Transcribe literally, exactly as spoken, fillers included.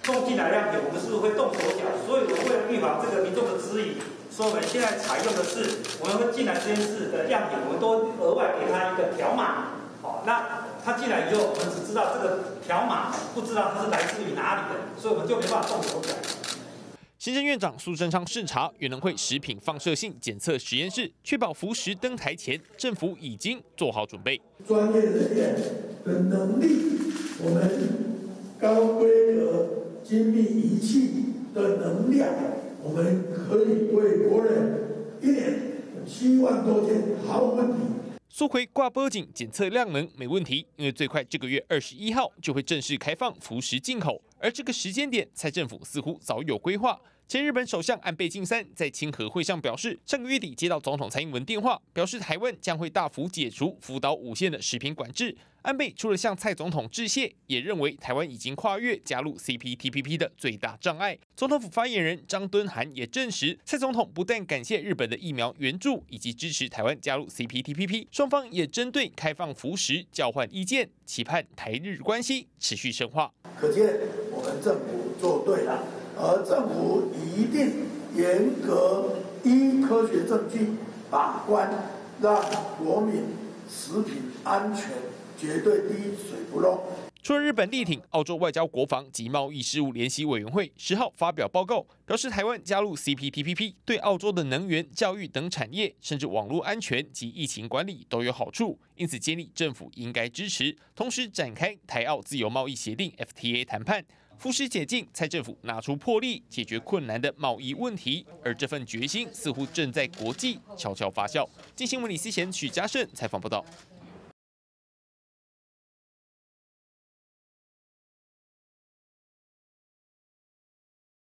送进来的样品，我们是不是会动手脚？所以，我们为了预防这个民众的质疑，所以我们现在采用的是，我们会进来实验室的样品，我们都额外给他一个条码。好，那他进来以后，我们只知道这个条码，不知道它是来自于哪里的，所以我们就没办法动手脚。 行政院长苏贞昌视察原能会食品放射性检测实验室，确保福食登台前，政府已经做好准备。 专业人员的能力，我们高规格精密仪器的能量，我们可以为国人一年七万多件毫无问题。 苏揆挂波警检测量能没问题，因为最快这个月二十一号就会正式开放福食进口，而这个时间点，蔡政府似乎早有规划。前日本首相安倍晋三在清和会上表示，上个月底接到总统蔡英文电话，表示台湾将会大幅解除福岛五县的食品管制。安倍除了向蔡总统致谢，也认为台湾已经跨越加入 C P T P P 的最大障碍。总统府发言人张敦涵也证实，蔡总统不但感谢日本的疫苗援助，以及支持台湾加入 C P T P P， 双方也针对开放福食交换意见，期盼台日关系持续深化。 可见我们政府做对了。而政府一定严格依科学证据把关，让国民食品安全绝对滴水不漏。 除了日本力挺，澳洲外交、国防及贸易事务联席委员会十号发表报告，表示台湾加入 C P T P P 对澳洲的能源、教育等产业，甚至网络安全及疫情管理都有好处，因此建议政府应该支持，同时展开台澳自由贸易协定 F T A 谈判。福食解禁，蔡政府拿出魄力解决困难的贸易问题，而这份决心似乎正在国际悄悄发酵。进新闻李思贤、许嘉盛采访报道。